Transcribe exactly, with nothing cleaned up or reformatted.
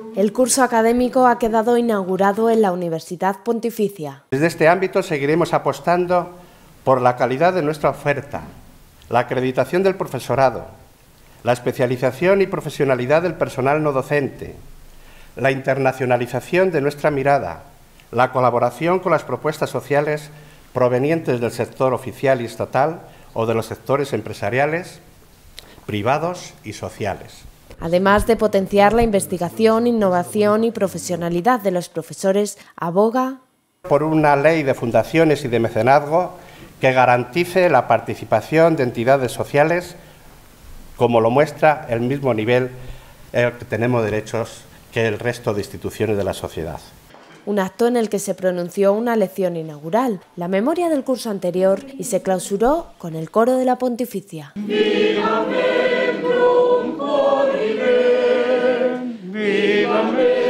El curso académico ha quedado inaugurado en la Universidad Pontificia. Desde este ámbito seguiremos apostando por la calidad de nuestra oferta, la acreditación del profesorado, la especialización y profesionalidad del personal no docente, la internacionalización de nuestra mirada, la colaboración con las propuestas sociales provenientes del sector oficial y estatal o de los sectores empresariales, privados y sociales. Además de potenciar la investigación, innovación y profesionalidad de los profesores, aboga por una ley de fundaciones y de mecenazgo que garantice la participación de entidades sociales, como lo muestra el mismo nivel eh, que tenemos derechos que el resto de instituciones de la sociedad. Un acto en el que se pronunció una lección inaugural, la memoria del curso anterior, y se clausuró con el coro de la Pontificia. Viva Viva